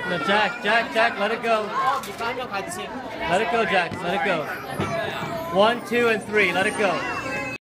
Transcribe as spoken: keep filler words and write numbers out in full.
No, Jack, Jack, Jack, let it go. Let it go, Jack. Let it go. One, two, and three. Let it go.